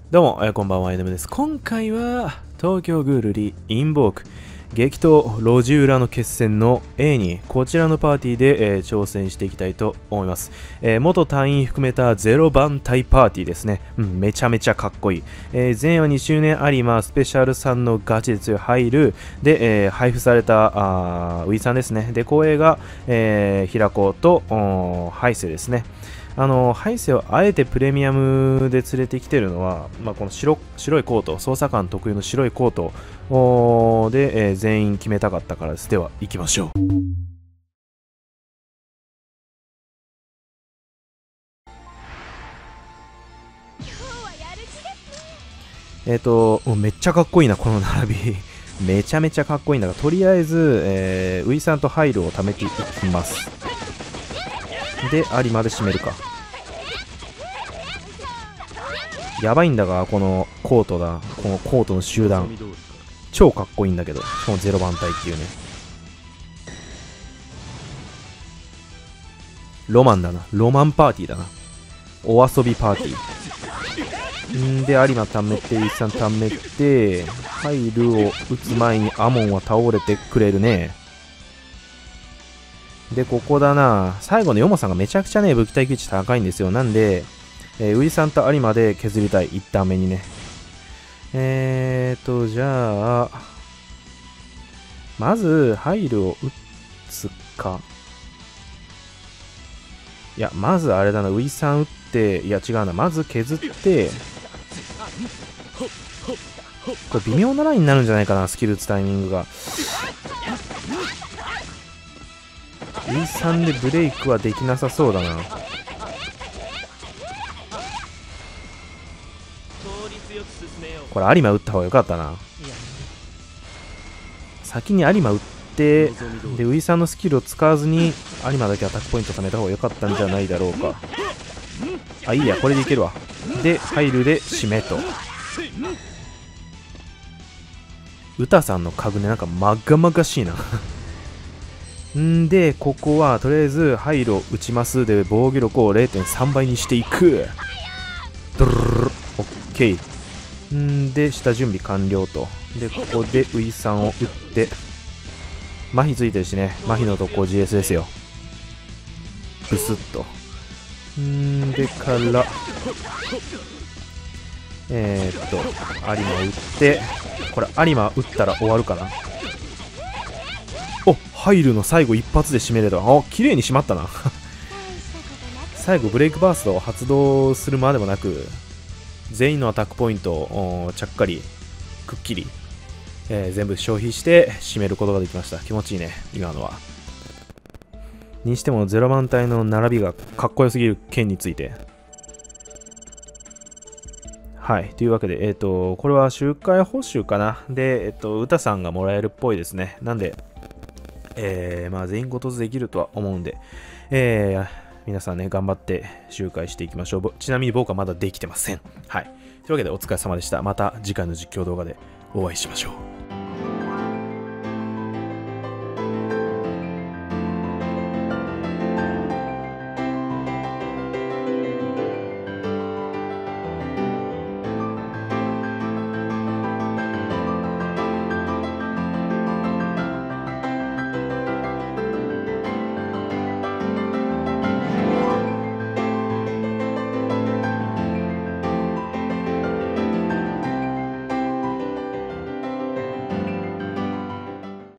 どうも、こんばんは、エネムです。今回は、東京グールリインボーク激闘路地裏の決戦の A にこちらのパーティーで、挑戦していきたいと思います。元隊員含めた0番隊パーティーですね。めちゃめちゃかっこいい。前話2周年有馬スペシャルさんのガチで強い入るで、配布されたウィさんですね。で、後衛が、平子とハイセですね。ハイセをあえてプレミアムで連れてきてるのは、この白いコート、捜査官特有の白いコートで、全員決めたかったからです。では、行きましょう。めっちゃかっこいいな、この並び。めちゃめちゃかっこいいんだが、とりあえず、ウイさんとハイルを貯めていきます。で、有馬で締めるか。やばいんだが、このコートだ。このコートの集団。超かっこいいんだけど。しかも0番隊っていうね。ロマンだな。ロマンパーティーだな。お遊びパーティー。で、有馬貯めて、イさん貯めて、ハイルを打つ前にアモンは倒れてくれるね。で、ここだな。最後のヨモさんがめちゃくちゃね、武器耐久値高いんですよ。なんで、ウイさんと有馬で削りたい。1ターン目にね。じゃあ、まず、ハイルを打つか。いや、まずあれだな。ウイさん打って、いや違うな。まず削って、これ微妙なラインになるんじゃないかな。スキル打つタイミングが。ウイさんでブレイクはできなさそうだな。これ有馬打った方が良かったな。先に有馬打ってでウイさんのスキルを使わずに有馬だけアタックポイント貯めた方が良かったんじゃないだろうか。あ、いいや、これでいけるわ。で入るで締めと。歌さんの家具ね、なんかまがまがしいな。んでここはとりあえずハイルを打ちますで防御力を 0.3 倍にしていく。ドルルルル。オッケー。で下準備完了と。でここでウイさんを打って麻痺ついてるしね、麻痺のとこ GS ですよ。ブスッと。でから有馬打ってこれ有馬打ったら終わるかな。お、入るの最後一発で締めれた。あ、綺麗に締まったな。最後ブレイクバーストを発動するまでもなく全員のアタックポイントをちゃっかりくっきり、全部消費して締めることができました。気持ちいいね、今のは。にしても0番隊の並びがかっこよすぎる件について。はい。というわけで、これは周回報酬かな。で、歌さんがもらえるっぽいですね。なんで、全員ごとずできるとは思うんで、皆さんね、頑張って周回していきましょう。ちなみに僕はまだできてません。はい。というわけでお疲れ様でした。また次回の実況動画でお会いしましょう。